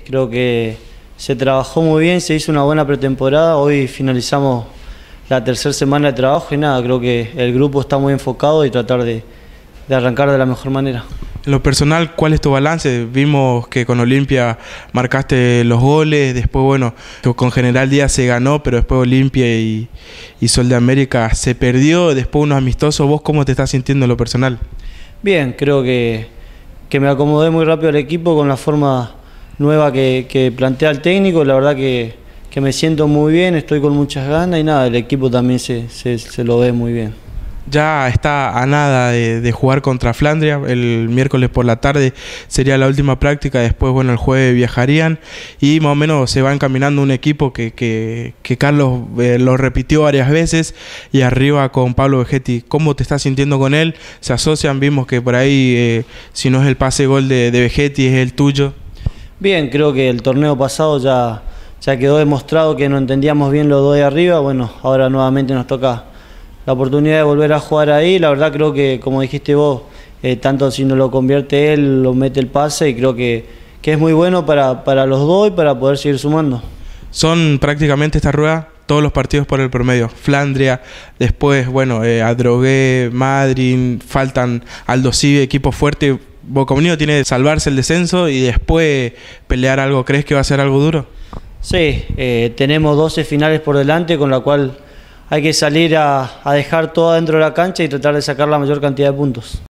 creo que se trabajó muy bien, se hizo una buena pretemporada, hoy finalizamos la tercera semana de trabajo y nada, creo que el grupo está muy enfocado y tratar de arrancar de la mejor manera. En lo personal, ¿cuál es tu balance? Vimos que con Olimpia marcaste los goles, después bueno, con General Díaz se ganó, pero después Olimpia y Sol de América se perdió, después unos amistosos. ¿Vos cómo te estás sintiendo en lo personal? Bien, creo que me acomodé muy rápido al equipo con la forma nueva que plantea el técnico, la verdad que me siento muy bien, estoy con muchas ganas y nada, el equipo también se lo ve muy bien. Ya está a nada de jugar contra Flandria, el miércoles por la tarde sería la última práctica, después bueno el jueves viajarían y más o menos se va encaminando un equipo que Carlos lo repitió varias veces y arriba con Pablo Vegetti. ¿Cómo te estás sintiendo con él? ¿Se asocian? Vimos que por ahí si no es el pase gol de Vegetti es el tuyo. Bien, creo que el torneo pasado ya quedó demostrado que no entendíamos bien los dos de arriba, bueno, ahora nuevamente nos toca la oportunidad de volver a jugar ahí. La verdad creo que, como dijiste vos, tanto si no lo convierte él, lo mete el pase y creo que es muy bueno para los dos y para poder seguir sumando. Son prácticamente esta rueda todos los partidos por el promedio. Flandria, después, bueno, Adrogué, Madryn, faltan Aldo Civi, equipo fuerte. Boca Unidos tiene que salvarse el descenso y después pelear algo. ¿Crees que va a ser algo duro? Sí, tenemos 12 finales por delante, con la cual hay que salir a dejar todo dentro de la cancha y tratar de sacar la mayor cantidad de puntos.